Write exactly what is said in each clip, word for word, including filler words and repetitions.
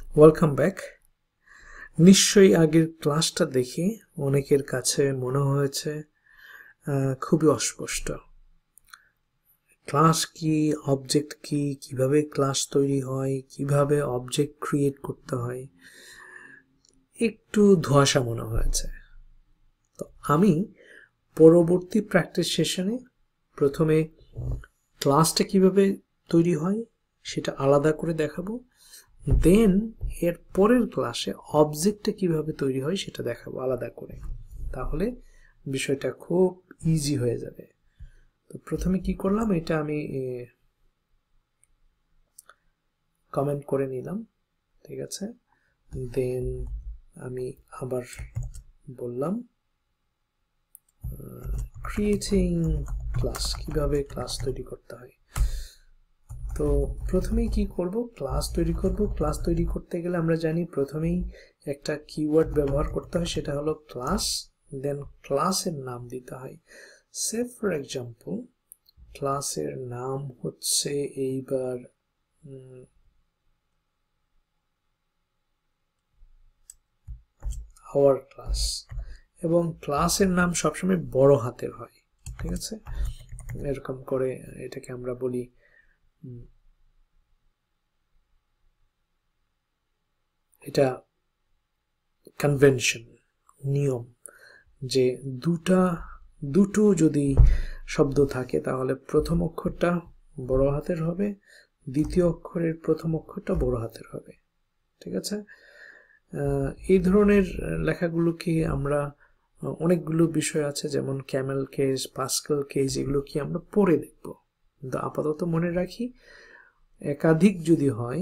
Welcome back. নিশ্চয়ই আগের ক্লাসটা দেখে অনেকের কাছে মনে হয়েছে খুবই অস্পষ্ট। ক্লাস কি, অবজেক্ট কি, কিভাবে ক্লাস তৈরি হয়, কিভাবে অবজেক্ট ক্রিয়েট করতে হয়, একটু ধোঁয়াশা মনে হয়েছে। তো আমি পরবর্তী প্র্যাকটিস সেশনে প্রথমে ক্লাসটা কিভাবে তৈরি হয় সেটা আলাদা করে দেখাবো, দেন এর পরের ক্লাসে অবজেক্টটা কিভাবে তৈরি হয় সেটা দেখাবো আলাদা করে। তাহলে বিষয়টা খুব ইজি হয়ে যাবে। তো প্রথমে কি করলাম, এটা আমি কমেন্ট করে নিলাম, ঠিক আছে। দেন আমি আবার বললাম ক্রিয়েটিং ক্লাস, কিভাবে ক্লাস তৈরি করতে হয়। তো প্রথমেই কি করব, ক্লাস তৈরি করব। ক্লাস তৈরি করতে গেলে আমরা জানি প্রথমেই একটা কিওয়ার্ড ব্যবহার করতে হয়, সেটা হলো ক্লাস। দেন ক্লাসের নাম দিতে হয়। সে ফর এক্সাম্পল ক্লাসের নাম হচ্ছে এইবার আওয়ার ক্লাস, এবং ক্লাসের নাম সবসময় বড় হাতের হয়, ঠিক আছে। এরকম করে এটাকে আমরা বলি এটা কনভেনশন, নিয়ম, যে দুটা দুটো যদি শব্দ থাকে তাহলে প্রথম অক্ষরটা বড় হাতের হবে, দ্বিতীয় অক্ষরের প্রথম অক্ষরটা বড় হাতের হবে, ঠিক আছে। এই ধরনের লেখাগুলোকে আমরা অনেকগুলো বিষয় আছে, যেমন ক্যামেল কেস, পাস্কেল কেস, এগুলো কি আমরা পরে দেখব, কিন্তু আপাতত মনে রাখি একাধিক যদি হয়,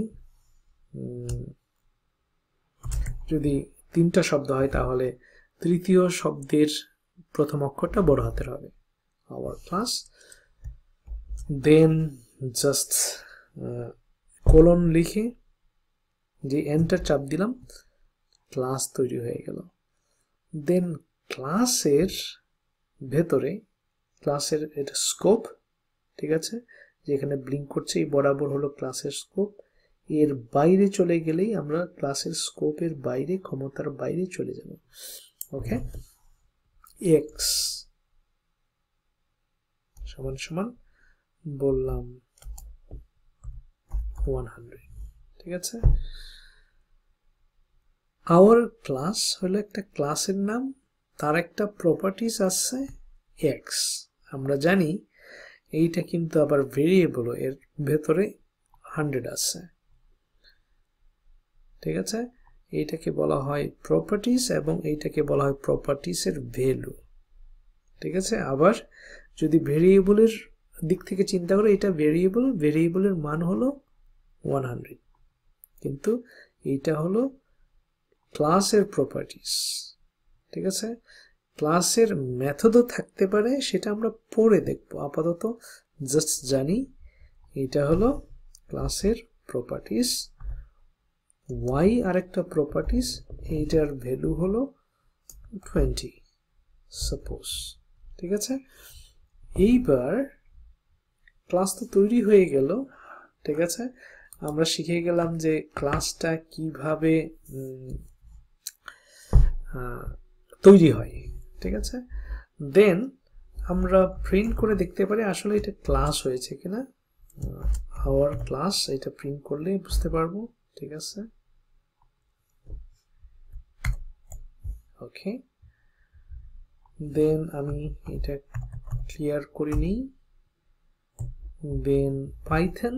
যদি তিনটা শব্দ হয় তাহলে তৃতীয় শব্দের প্রথম অক্ষরটা বড় হাতের হবে, our class. Then just colon লিখে যে এন্টার চাপ দিলাম, ক্লাস তৈরি হয়ে গেল। দেন ক্লাসের ভেতরে, ক্লাসের এটা স্কোপ, ঠিক আছে, যেখানে ব্লিঙ্ক করছে এই বরাবর হলো ক্লাসের স্কোপ। এর বাইরে চলে গেলেই আমরা ক্লাসের স্কোপের বাইরে, ক্ষমতার বাইরে চলে যাব। ওকে, এক্স সমান সমান বললাম একশো, ঠিক আছে। আওয়ার ক্লাস হলো একটা ক্লাসের নাম, তার একটা প্রপার্টিস আছে এক্স। আমরা জানি এইটা কিন্তু আবার ভেরিয়েবল, এর ভেতরে হান্ড্রেড আছে, ঠিক আছে। এইটাকে বলা হয় প্রপার্টিস এবং এইটাকে বলা হয় প্রপার্টিসের ভ্যালু, ঠিক আছে। আবার যদি ভেরিয়েবলের দিক থেকে চিন্তা করে, এটা ভেরিয়েবল, ভেরিয়েবলের মান হলো একশো, কিন্তু এইটা হলো ক্লাসের প্রপার্টিস, ঠিক আছে। ক্লাসের মেথডও থাকতে পারে, সেটা আমরা পরে দেখব। আপাতত জাস্ট জানি এটা হলো ক্লাসের প্রপার্টিস। ওয়াই আরেকটা প্রপার্টিস, এইটার ভ্যালু হলো টোয়েন্টি সাপোজ, ঠিক আছে। এইবার ক্লাস তো তৈরি হয়ে গেল, ঠিক আছে। আমরা শিখে গেলাম যে ক্লাসটা কিভাবে তৈরি হয়, ঠিক আছে। দেন আমরা প্রিন্ট করে দেখতে পারি আসলে এটা ক্লাস হয়েছে কিনা। আওয়ার ক্লাস এটা প্রিন্ট করলে বুঝতে পারবো, ঠিক আছে। ওকে, দেন আমি এটা ক্লিয়ার করে নিই। Then python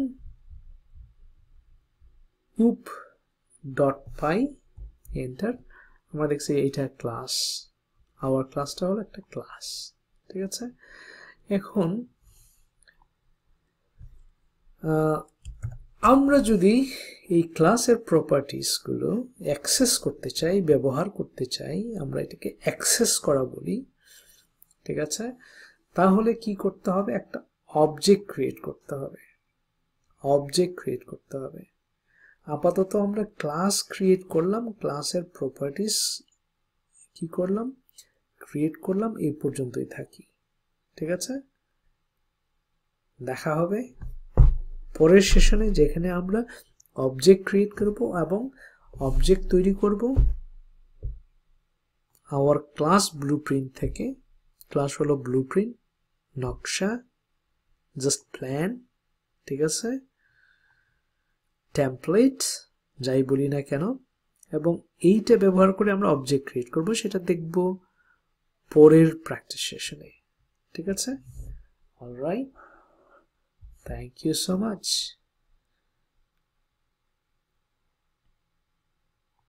up dot py, enter. আমরা দেখছি এইটা ক্লাস, আওয়ার ক্লাসটা হলো একটা ক্লাস, ঠিক আছে। এখন আমরা যদি এই ক্লাসের প্রপার্টিস গুলো অ্যাক্সেস করতে চাই, ব্যবহার করতে চাই, আমরা এটাকে অ্যাক্সেস করা বলি, ঠিক আছে। তাহলে কি করতে হবে, একটা অবজেক্ট ক্রিয়েট করতে হবে, অবজেক্ট ক্রিয়েট করতে হবে। আপাতত আমরা ক্লাস ক্রিয়েট করলাম, ক্লাসের প্রপার্টিস কি করলাম, ক্রিয়েট করলাম, এই পর্যন্তই থাকি, ঠিক আছে। দেখা হবে পরের সেশনে, যেখানে আমরা অবজেক্ট ক্রিয়েট করব এবং অবজেক্ট তৈরি করব আওয়ার ক্লাস ব্লুপ্রিন্ট থেকে। ক্লাস হলো ব্লুপ্রিন্ট, নকশা, জাস্ট প্ল্যান, ঠিক আছে, টেমপ্লেট, যাই বলি না কেন, এবং এইটা ব্যবহার করে আমরা অবজেক্ট ক্রিয়েট করব। সেটা দেখব পরের প্র্যাকটিস সেশনে, ঠিক আছে। Alright, thank you so much.